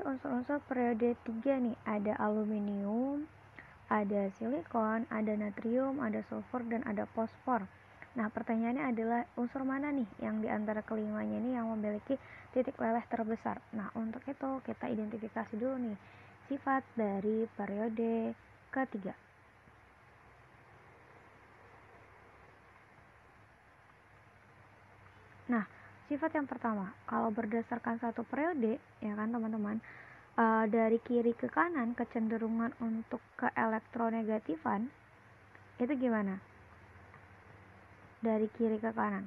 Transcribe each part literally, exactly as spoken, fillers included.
unsur-unsur periode tiga nih, ada aluminium, ada silikon, ada natrium, ada sulfur, dan ada fosfor. Nah, pertanyaannya adalah unsur mana nih yang diantara kelimanya ini yang memiliki titik leleh terbesar. Nah, untuk itu kita identifikasi dulu nih sifat dari periode ketiga. Nah, sifat yang pertama, kalau berdasarkan satu periode, ya kan teman-teman, uh, dari kiri ke kanan kecenderungan untuk ke elektronegatifan itu gimana? Dari kiri ke kanan.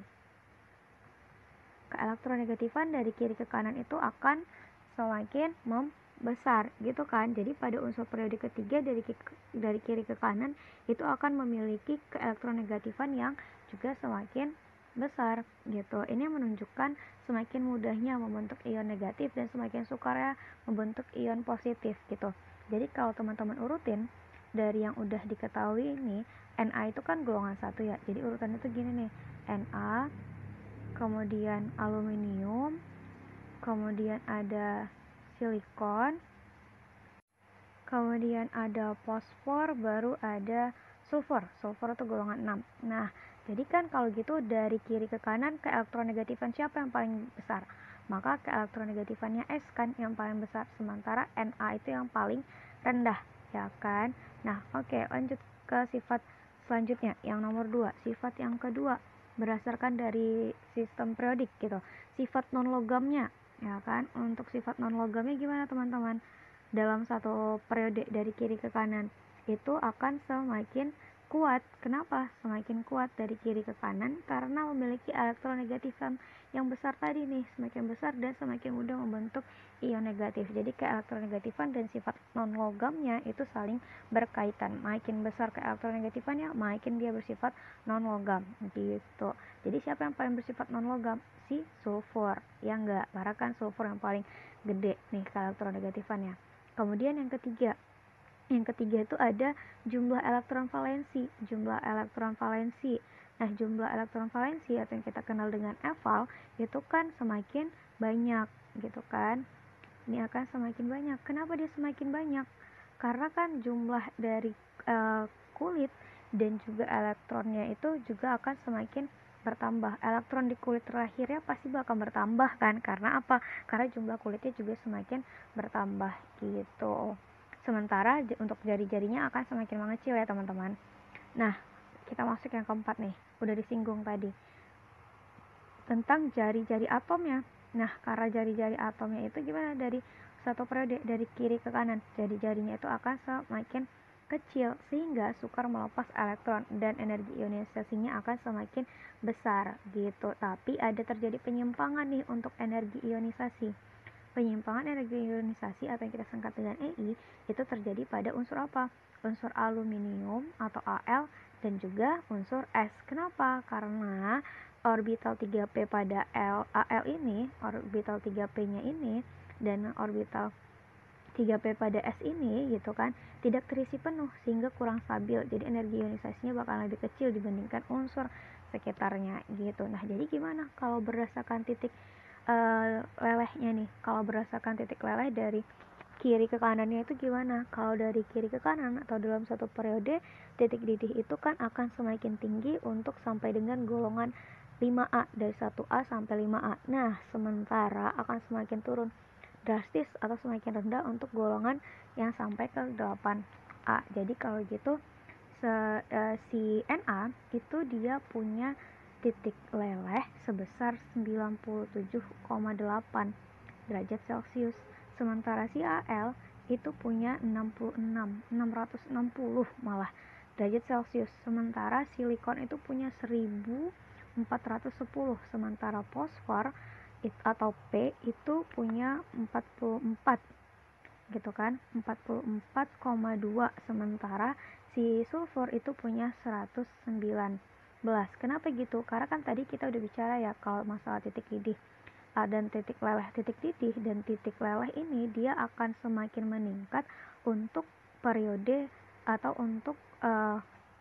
Ke elektronegatifan dari kiri ke kanan itu akan semakin membesar, gitu kan? Jadi pada unsur periode ketiga dari dari kiri ke kanan itu akan memiliki ke elektronegatifan yang juga semakin besar, gitu. Ini menunjukkan semakin mudahnya membentuk ion negatif dan semakin sukarnya membentuk ion positif, gitu. Jadi kalau teman-teman urutin dari yang udah diketahui ini, Na itu kan golongan satu ya. Jadi urutannya tuh gini nih, Na, kemudian aluminium, kemudian ada silikon, kemudian ada fosfor, baru ada sulfur. Sulfur itu golongan enam. Nah, jadi kan kalau gitu dari kiri ke kanan ke elektronegatifan siapa yang paling besar? Maka ke elektronegatifannya S kan yang paling besar, sementara Na itu yang paling rendah, ya kan? Nah, oke, okay, lanjut ke sifat selanjutnya, yang nomor dua. Sifat yang kedua berdasarkan dari sistem periodik gitu. Sifat non logamnya, ya kan? Untuk sifat non logamnya gimana teman-teman? Dalam satu periode dari kiri ke kanan itu akan semakin kuat. Kenapa semakin kuat dari kiri ke kanan? Karena memiliki elektronegatifan yang besar tadi nih, semakin besar dan semakin mudah membentuk ion negatif. Jadi ke elektronegatifan dan sifat non logamnya itu saling berkaitan. Makin besar ke elektronegatifannya, makin dia bersifat non logam gitu. Jadi siapa yang paling bersifat non logam? Si sulfur. Ya enggak, karena kan sulfur yang paling gede nih ke elektronegatifannya. Kemudian yang ketiga, yang ketiga itu ada jumlah elektron valensi. Jumlah elektron valensi. Nah, jumlah elektron valensi atau yang kita kenal dengan eval itu kan semakin banyak, gitu kan? Ini akan semakin banyak. Kenapa dia semakin banyak? Karena kan jumlah dari uh, kulit dan juga elektronnya itu juga akan semakin bertambah. Elektron di kulit terakhirnya pasti bakal bertambah kan? Karena apa? Karena jumlah kulitnya juga semakin bertambah gitu. Sementara untuk jari-jarinya akan semakin mengecil ya teman-teman. Nah, kita masuk yang keempat nih. Udah disinggung tadi tentang jari-jari atomnya. Nah, karena jari-jari atomnya itu gimana dari satu periode dari kiri ke kanan, jari-jarinya itu akan semakin kecil sehingga sukar melepas elektron dan energi ionisasinya akan semakin besar gitu. Tapi ada terjadi penyimpangan nih untuk energi ionisasi. Penyimpangan energi ionisasi atau yang kita singkat dengan E I itu terjadi pada unsur apa? Unsur aluminium atau Al dan juga unsur S. Kenapa? Karena orbital tiga P pada L, Al ini, orbital tiga P-nya ini dan orbital tiga P pada S ini gitu kan tidak terisi penuh sehingga kurang stabil. Jadi energi ionisasinya bakal lebih kecil dibandingkan unsur sekitarnya gitu. Nah, jadi gimana kalau berdasarkan titik uh, lelehnya nih? Kalau berdasarkan titik leleh dari kiri ke kanannya itu gimana? Kalau dari kiri ke kanan atau dalam satu periode, titik didih itu kan akan semakin tinggi untuk sampai dengan golongan lima A, dari satu A sampai lima A. Nah, sementara akan semakin turun drastis atau semakin rendah untuk golongan yang sampai ke delapan A. Jadi kalau gitu se, uh, si Na itu dia punya titik leleh sebesar sembilan puluh tujuh koma delapan derajat Celcius. Sementara si Al itu punya enam puluh enam, enam ratus enam puluh malah derajat Celcius. Sementara silikon itu punya seribu empat ratus sepuluh. Sementara fosfor atau P itu punya empat puluh empat gitu kan, empat puluh empat koma dua. Sementara si sulfur itu punya seratus sembilan belas. Kenapa gitu? Karena kan tadi kita udah bicara ya kalau masalah titik didih dan titik leleh. Titik didih dan titik leleh ini dia akan semakin meningkat untuk periode atau untuk uh,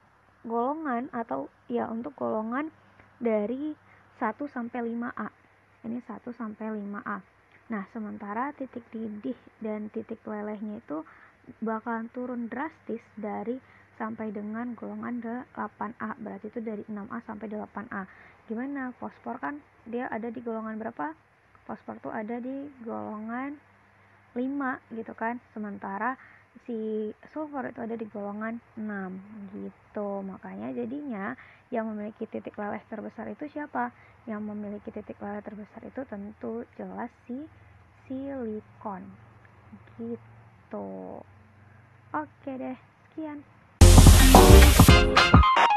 golongan atau ya untuk golongan dari satu sampai lima A. Ini satu sampai lima A. Nah, sementara titik didih dan titik lelehnya itu bakalan turun drastis dari sampai dengan golongan delapan A, berarti itu dari enam A sampai delapan A. Gimana? Fosfor kan dia ada di golongan berapa? Fosfor tuh ada di golongan lima gitu kan, sementara si sulfur itu ada di golongan enam gitu. Makanya jadinya yang memiliki titik leleh terbesar itu siapa? Yang memiliki titik leleh terbesar itu tentu jelas si silikon gitu. Oke deh, sekian.